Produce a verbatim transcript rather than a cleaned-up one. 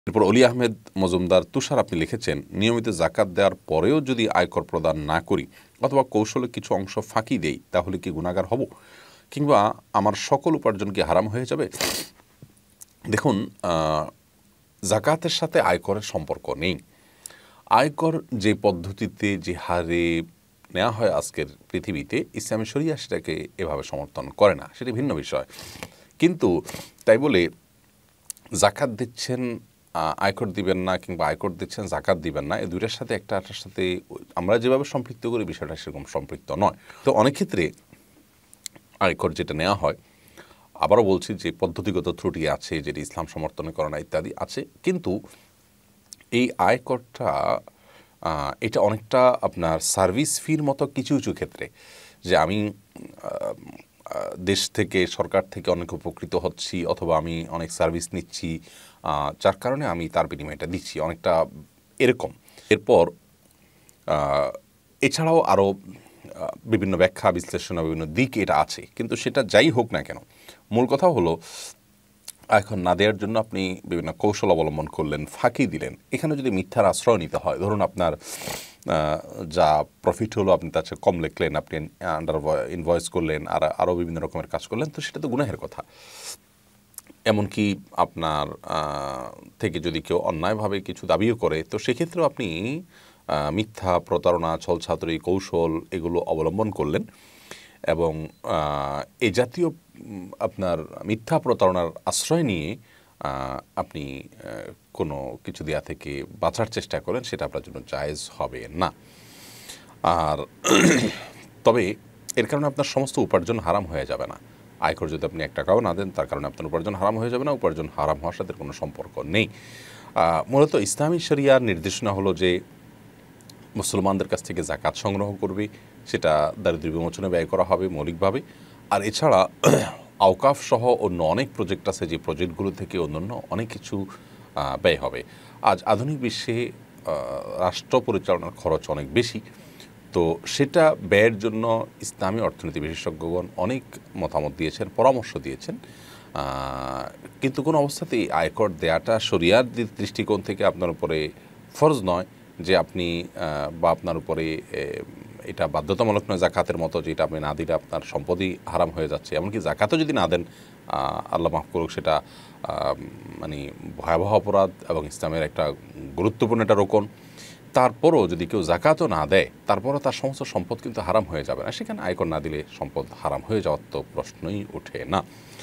এরপর অলি আহমেদ মজুমদার তুষার আপনি লিখেছেন, নিয়মিত জাকাত দেওয়ার পরেও যদি আয়কর প্রদান না করি অথবা কৌশলে কিছু অংশ ফাঁকি দেই তাহলে কি গুনাহগার হব, কিংবা আমার সকল উপার্জন কি হারাম হয়ে যাবে? দেখুন, জাকাতের সাথে আয়করের সম্পর্ক নেই। আয়কর যে পদ্ধতিতে যে হারে নেওয়া হয় আজকের পৃথিবীতে, ইসলামী শরিয়া সেটাকে এভাবে সমর্থন করে না, সেটি ভিন্ন বিষয়। কিন্তু তাই বলে জাকাত দিচ্ছেন আয়কর দিবেন না, কিংবা আয়কর দিচ্ছেন জাকাত দিবেন না, এই দুইটার সাথে একটার সাথে আমরা যেভাবে সম্পৃক্ত করি বিষয়টা সেরকম সম্পৃক্ত নয়। তো অনেক ক্ষেত্রে আয়কর যেটা নেওয়া হয়, আবারও বলছি যে পদ্ধতিগত ত্রুটি আছে, যেটি ইসলাম সমর্থনে করে না ইত্যাদি আছে, কিন্তু এই আয়করটা এটা অনেকটা আপনার সার্ভিস ফির মতো কিছু কিছু ক্ষেত্রে, যে আমি দেশ থেকে সরকার থেকে অনেক উপকৃত হচ্ছি অথবা আমি অনেক সার্ভিস নিচ্ছি, যার কারণে আমি তার বিনিময়টা দিচ্ছি, অনেকটা এরকম। এরপর এছাড়াও আরও বিভিন্ন ব্যাখ্যা বিশ্লেষণ বিভিন্ন দিক এটা আছে, কিন্তু সেটা যাই হোক না কেন, মূল কথা হলো এখন না দেওয়ার জন্য আপনি বিভিন্ন কৌশল অবলম্বন করলেন, ফাঁকি দিলেন, এখানে যদি মিথ্যার আশ্রয় নিতে হয়, ধরুন আপনার যা প্রফিট হলো আপনি তার চেয়ে কম লিখলেন, আপনি আন্ডার ইনভয়েস করলেন, আর আরও বিভিন্ন রকমের কাজ করলেন, তো সেটা তো গুনাহের কথা। এমনকি আপনার থেকে যদি কেউ অন্যায়ভাবে কিছু দাবিও করে, তো সেক্ষেত্রেও আপনি মিথ্যা, প্রতারণা, ছলছাতুরি, কৌশল এগুলো অবলম্বন করলেন, এবং এ জাতীয় আপনার মিথ্যা প্রতারণার আশ্রয় নিয়ে আপনি কোনো কিছু দেয়া থেকে বাঁচার চেষ্টা করেন, সেটা আপনার জন্য জায়েজ হবে না। আর তবে এর কারণে আপনার সমস্ত উপার্জন হারাম হয়ে যাবে না। আয়কর যদি আপনি এক টাকাও না দেন, তার কারণে আপনার উপার্জন হারাম হয়ে যাবে না, উপার্জন হারাম হওয়ার সাথে কোনো সম্পর্ক নেই। মূলত ইসলামী শরিয়ার নির্দেশনা হলো যে মুসলমানদের কাছ থেকে জাকাত সংগ্রহ করবে, সেটা দারিদ্র্য বিমোচনে ব্যয় করা হবে মৌলিকভাবে। আর এছাড়া আওকাফ সহ অন্য অনেক প্রজেক্ট আছে, যে প্রজেক্টগুলো থেকে অন্যান্য অনেক কিছু ব্যয় হবে। আজ আধুনিক বিশ্বে রাষ্ট্র পরিচালনার খরচ অনেক বেশি, তো সেটা ব্যয়ের জন্য ইসলামী অর্থনীতি বিশেষজ্ঞগণ অনেক মতামত দিয়েছেন, পরামর্শ দিয়েছেন, কিন্তু কোনো অবস্থাতেই আয়কর দেয়াটা শরিয়ার দৃষ্টিকোণ থেকে আপনার উপরে ফরজ নয়, যে আপনি বা আপনার উপরে এটা বাধ্যতামূলক নয় জাকাতের মতো, যেটা আপনি না দিলে আপনার সম্পদই হারাম হয়ে যাচ্ছে। এমনকি জাকাতও যদি না দেন, আল্লাহ মাফ করুক, সেটা মানে ভয়াবহ অপরাধ এবং ইসলামের একটা গুরুত্বপূর্ণ একটা রোকন। তারপরও যদি কেউ জাকাতও না দেয়, তারপরও তার সমস্ত সম্পদ কিন্তু হারাম হয়ে যাবে না। সেখানে আয়কর না দিলে সম্পদ হারাম হয়ে যাওয়ার তো প্রশ্নই ওঠে না।